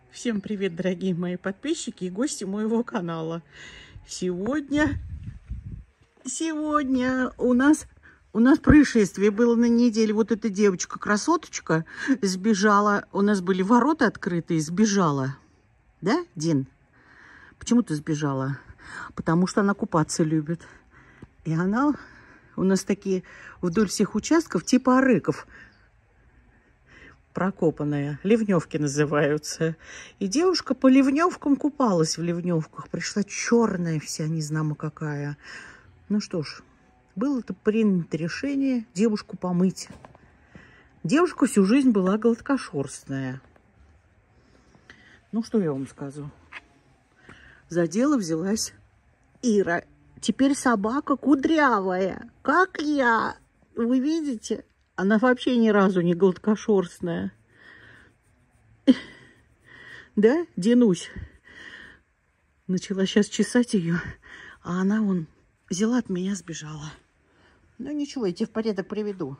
Всем привет, дорогие мои подписчики и гости моего канала. Сегодня у нас происшествие было на неделе. Вот эта девочка-красоточка сбежала. У нас были ворота открыты, сбежала. Да, Дин? Почему ты сбежала? Потому что она купаться любит. И она у нас такие вдоль всех участков типа арыков. Прокопанная. Ливневки называются. И девушка по ливневкам купалась в ливневках. Пришла черная вся, не знамо какая. Ну что ж, было-то принято решение девушку помыть. Девушка всю жизнь была гладкошерстная. Ну что я вам скажу? За дело взялась Ира. Теперь собака кудрявая, как я. Вы видите? Она вообще ни разу не гладкошерстная. Да, Динусь? Начала сейчас чесать ее, а она вон взяла от меня, сбежала. Ну ничего, я тебя в порядок приведу.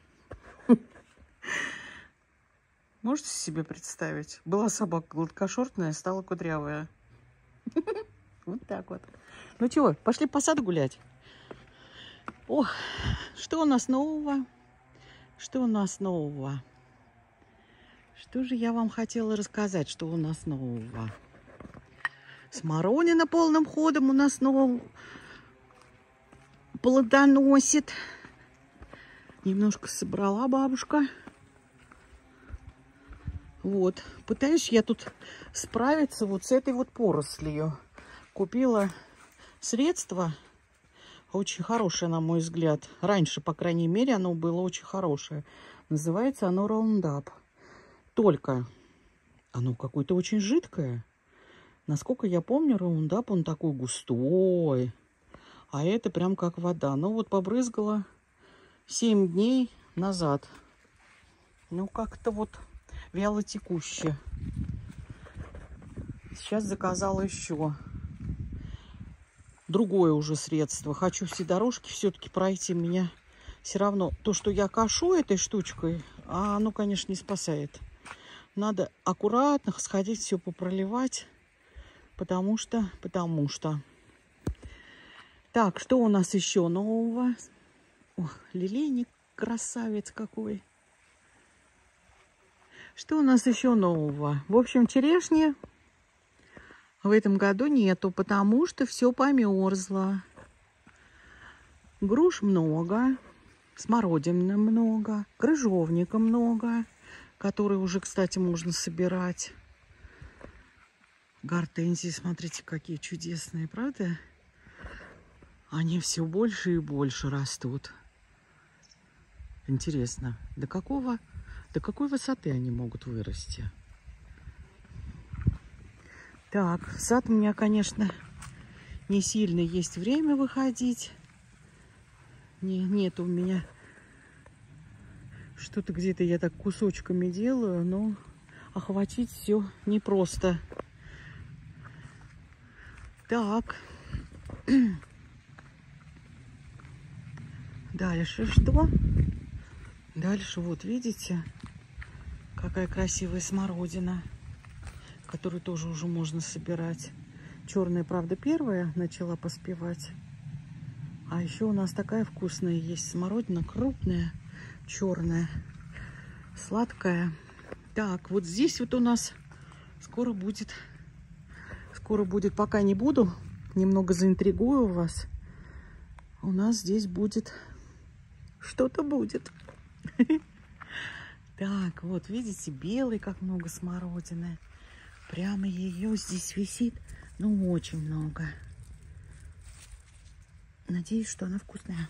Можете себе представить? Была собака гладкошерстная, стала кудрявая. Вот так вот. Ну чего, пошли по саду гулять? Ох, что у нас нового? Что у нас нового? Что же я вам хотела рассказать, что у нас нового? Смородина полным ходом у нас снова плодоносит. Немножко собрала бабушка. Вот. Пытаюсь я тут справиться вот с этой вот порослью. Купила средство. Очень хорошее, на мой взгляд. Раньше, по крайней мере, оно было очень хорошее. Называется оно Roundup. Только оно какое-то очень жидкое. Насколько я помню, Roundup, он такой густой. А это прям как вода. Ну вот побрызгала 7 дней назад. Ну как-то вот вяло текуще. Сейчас заказала еще другое уже средство. Хочу все дорожки все-таки пройти. Меня все равно то, что я кашу этой штучкой, оно, конечно, не спасает. Надо аккуратно сходить, все попроливать, потому что. Так, что у нас еще нового? Ох, лилейник красавец какой. Что у нас еще нового? В общем, черешни в этом году нету, потому что все померзло. Груш много, смородины много, крыжовника много, который уже, кстати, можно собирать. Гортензии, смотрите, какие чудесные, правда? Они все больше и больше растут. Интересно, до какой высоты они могут вырасти? Так, в сад у меня, конечно, не сильно есть время выходить. Нет у меня что-то где-то я так кусочками делаю, но охватить все непросто. Так. Дальше что? Дальше вот видите, какая красивая смородина, которую тоже уже можно собирать. Черная, правда, первая начала поспевать. А еще у нас такая вкусная есть смородина, крупная, черная, сладкая. Так, вот здесь вот у нас скоро будет, пока не буду, немного заинтригую вас. У нас здесь будет, что-то будет. Так, вот видите, белый, как много смородины. Прямо ее здесь висит, ну, очень много. Надеюсь, что она вкусная.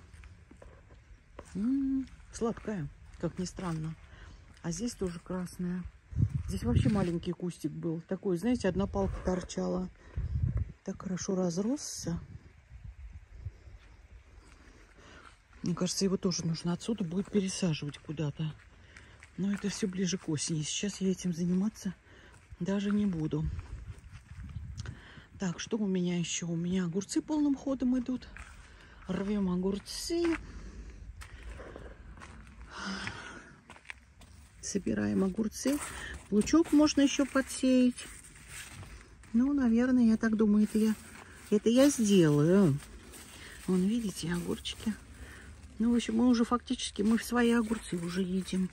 Сладкая, как ни странно. А здесь тоже красная. Здесь вообще маленький кустик был. Такой, знаете, одна палка торчала. Так хорошо разросся. Мне кажется, его тоже нужно отсюда будет пересаживать куда-то. Но это все ближе к осени. Сейчас я этим заниматься даже не буду. Так, что у меня еще? У меня огурцы полным ходом идут. Рвем огурцы. Собираем огурцы. Лучок можно еще подсеять. Ну, наверное, я так думаю, это я сделаю. Вон, видите, огурчики. Ну, в общем, мы свои огурцы уже едим.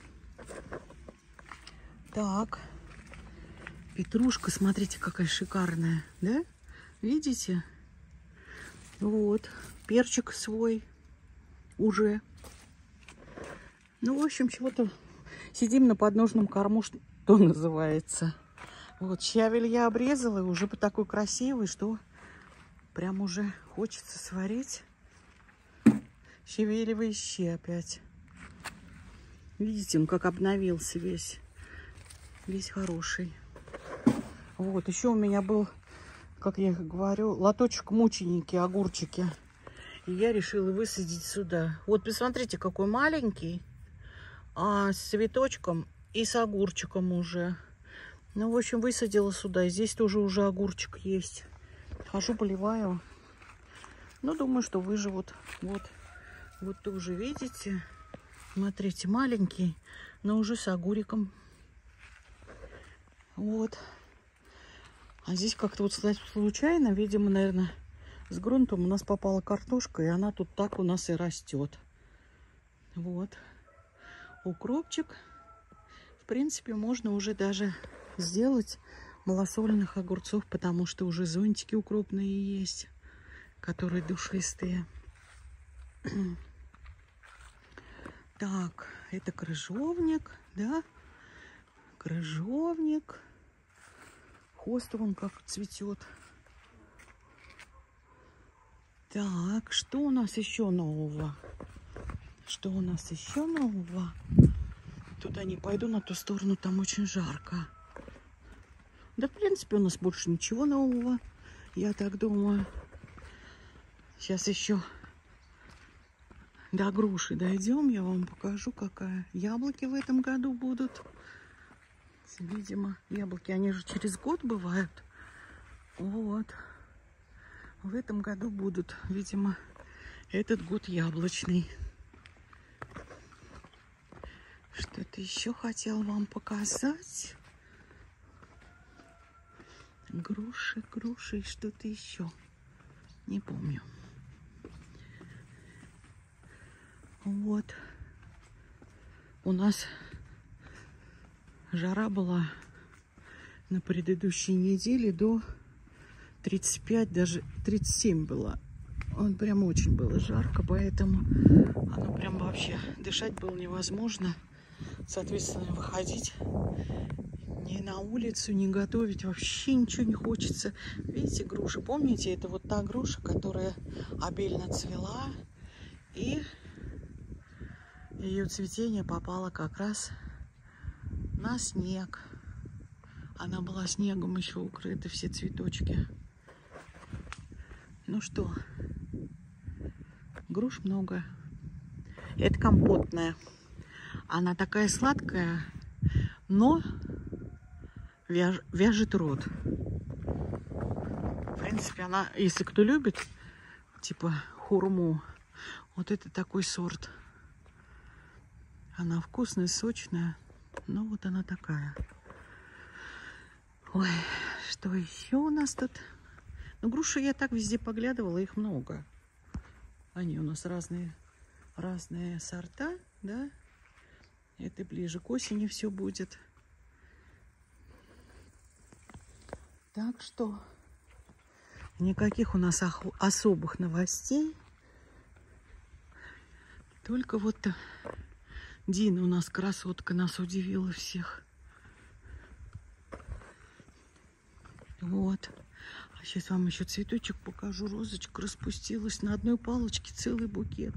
Так. Петрушка, смотрите, какая шикарная, да? Видите? Вот. Перчик свой уже. Ну, в общем, чего-то сидим на подножном корму, что называется. Вот, щавель я обрезала, и уже такой красивый, что прям уже хочется сварить. Щавелевые щи опять. Видите, он как обновился весь. Весь хороший. Вот, еще у меня был, как я говорю, лоточек мученики, огурчики. И я решила высадить сюда. Вот, посмотрите, какой маленький. А с цветочком и с огурчиком уже. Ну, в общем, высадила сюда. И здесь тоже уже огурчик есть. Хожу, поливаю. Ну, думаю, что выживут. Вот. Вот тоже, видите? Смотрите, маленький, но уже с огуриком. Вот. А здесь как-то вот случайно, видимо, наверное, с грунтом у нас попала картошка, и она тут так у нас и растет. Вот. Укропчик. В принципе, можно уже даже сделать малосольных огурцов, потому что уже зонтики укропные есть, которые душистые. Так, это крыжовник, да? Крыжовник. Хоста вон как цветет. Так, что у нас еще нового? Что у нас еще нового? Туда не пойду, на ту сторону, там очень жарко. Да, в принципе, у нас больше ничего нового, я так думаю. Сейчас еще до груши дойдем, я вам покажу, какая. Яблоки в этом году будут. Видимо, яблоки, они же через год бывают. Вот. В этом году будут, видимо, этот год яблочный. Что-то еще хотел вам показать. Груши, груши и что-то еще. Не помню. Вот. У нас жара была на предыдущей неделе до 35, даже 37 было. Он прям очень было жарко, поэтому оно прям вообще дышать было невозможно. Соответственно, выходить ни на улицу, не готовить, вообще ничего не хочется. Видите, груша, помните, это вот та груша, которая обильно цвела, и ее цветение попало как раз на снег. Она была снегом еще укрыта, все цветочки. Ну что, груш много. Это компотная. Она такая сладкая, но вяжет рот. В принципе, она, если кто любит, типа хурму, вот это такой сорт. Она вкусная, сочная, но вот она такая. Ой, что еще у нас тут? Ну, груши я так везде поглядывала, их много. Они у нас разные сорта, да? Это ближе к осени все будет. Так что никаких у нас особых новостей. Только вот Дина у нас красотка, нас удивила всех. Вот. А сейчас вам еще цветочек покажу. Розочка распустилась на одной палочке, целый букет.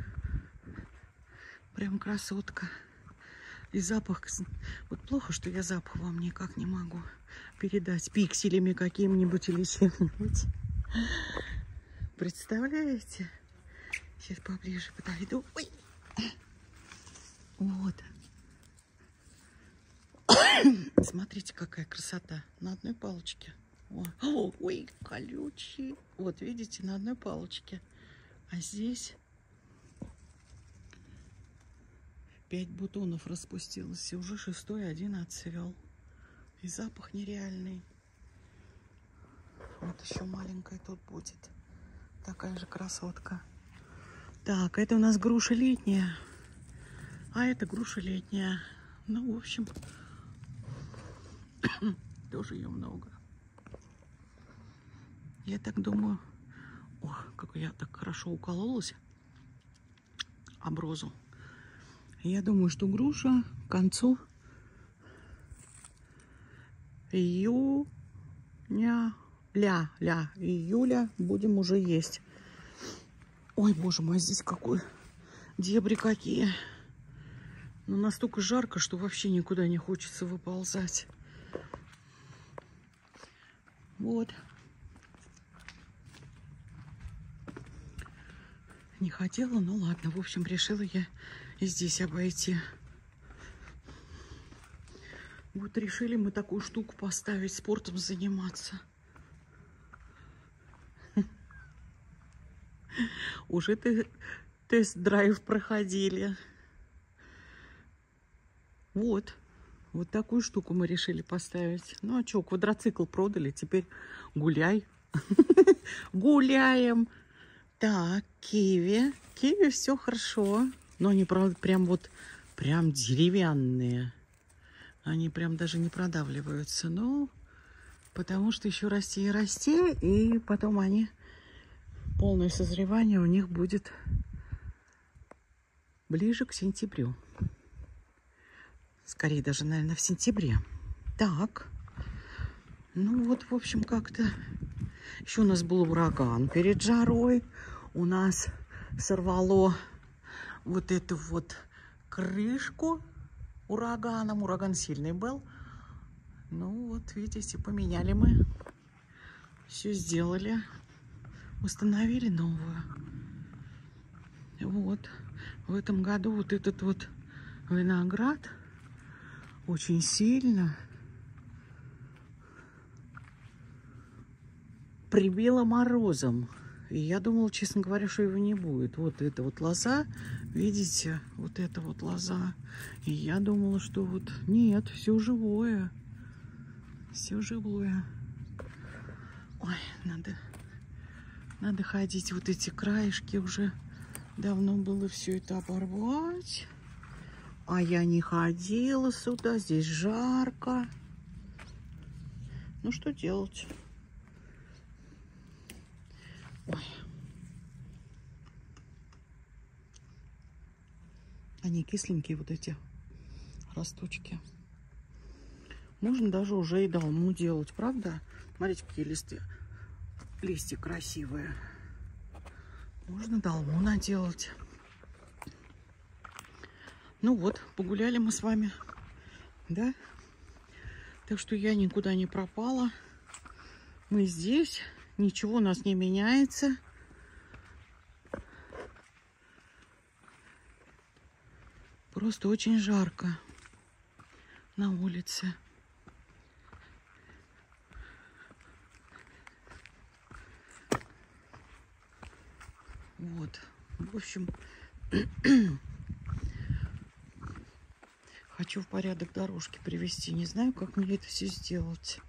Прям красотка. И запах. Вот плохо, что я запах вам никак не могу передать пикселями каким-нибудь или чем-нибудь. Представляете? Сейчас поближе подойду. Ой. Вот. Смотрите, какая красота. На одной палочке. Ой, колючий. Вот, видите, на одной палочке. А здесь 5 бутонов распустилось. И уже 6-й один отцвел. И запах нереальный. Вот еще маленькая тут будет. Такая же красотка. Так, это у нас груша летняя. А это груша летняя. Ну, в общем, тоже ее много. Я так думаю... Ох, как я так хорошо укололась об розу. Я думаю, что груша к концу июня, июля будем уже есть. Ой, боже мой, здесь какой дебри какие. Но настолько жарко, что вообще никуда не хочется выползать. Вот. Не хотела, ну ладно. В общем, решила я и здесь обойти. Вот решили мы такую штуку поставить, спортом заниматься. Уже тест-драйв проходили. Вот. Вот такую штуку мы решили поставить. Ну а что, квадроцикл продали, теперь гуляй. Гуляем. Так, киви. Киви все хорошо. Но они, правда, прям вот, прям деревянные. Они прям даже не продавливаются. Ну, потому что еще расти и расти. И потом они, полное созревание у них будет ближе к сентябрю. Скорее даже, наверное, в сентябре. Так. Ну вот, в общем, как-то... Еще у нас был ураган перед жарой. У нас сорвало вот эту вот крышку ураганом. Ураган сильный был. Ну вот, видите, поменяли мы. Все сделали. Установили новую. Вот. В этом году вот этот вот виноград очень сильно прибило морозом. И я думала, честно говоря, что его не будет. Вот эта вот лоза, видите, вот эта вот лоза. И я думала, что вот нет, все живое. Все живое. Ой, надо ходить. Вот эти краешки уже давно было все это оборвать. А я не ходила сюда, здесь жарко. Ну, что делать? Ой. Они кисленькие, вот эти росточки. Можно даже уже и долму делать, правда? Смотрите, какие листья красивые. Можно долму наделать. Ну вот, погуляли мы с вами, да? Так что я никуда не пропала. Мы здесь, ничего у нас не меняется. Просто очень жарко на улице. Вот, в общем... Хочу в порядок дорожки привести. Не знаю, как мне это все сделать.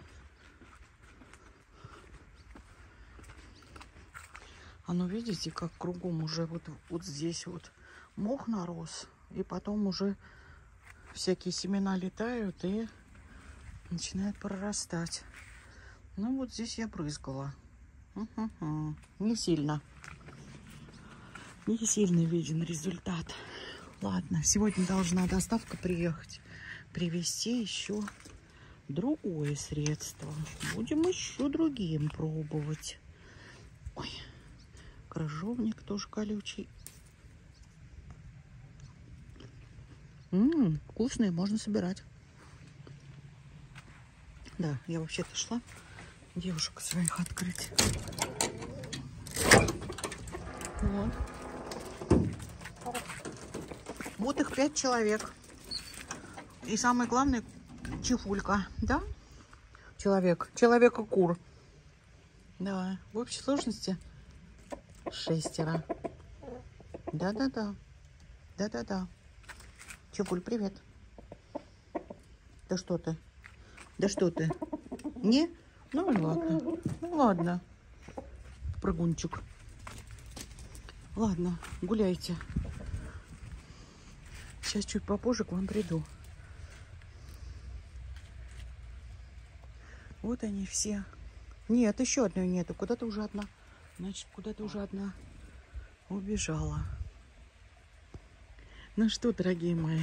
А ну, видите, как кругом уже вот здесь вот мох нарос. И потом уже всякие семена летают и начинают прорастать. Ну, вот здесь я брызгала. Не сильно. Не сильно виден результат. Ладно, сегодня должна доставка приехать, привезти еще другое средство. Будем еще другим пробовать. Ой, крыжовник тоже колючий. Вкусные, можно собирать. Да, я вообще-то шла девушек своих открыть. Вот. Вот их 5 человек. И самое главное, чифулька, да? Человека-кур. Да, в общей сложности 6. Да-да-да. Да-да-да. Чифуль, привет. Да что ты? Да что ты? Не? Ну ладно. Ну ладно. Прыгунчик. Ладно, гуляйте. Сейчас чуть попозже к вам приду. Вот они все. Нет, еще одной нету. Куда-то уже одна. Значит, куда-то уже одна убежала. Ну что, дорогие мои.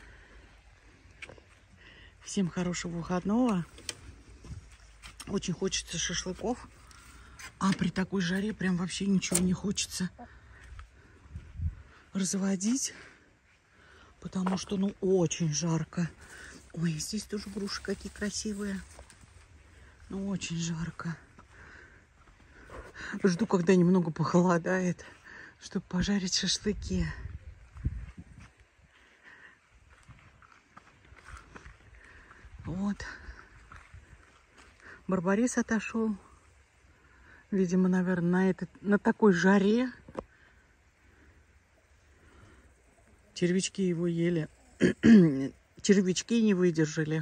Всем хорошего выходного. Очень хочется шашлыков. А при такой жаре прям вообще ничего не хочется разводить. Потому что, ну, очень жарко. Ой, здесь тоже груши какие красивые. Ну, очень жарко. Жду, когда немного похолодает, чтобы пожарить шашлыки. Вот. Барбарис отошел. Видимо, наверное, на такой жаре. Червячки его ели. Червячки не выдержали.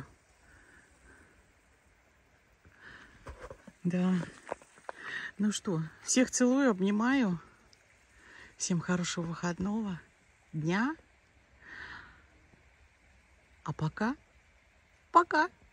Да. Ну что, всех целую, обнимаю. Всем хорошего выходного дня. А пока.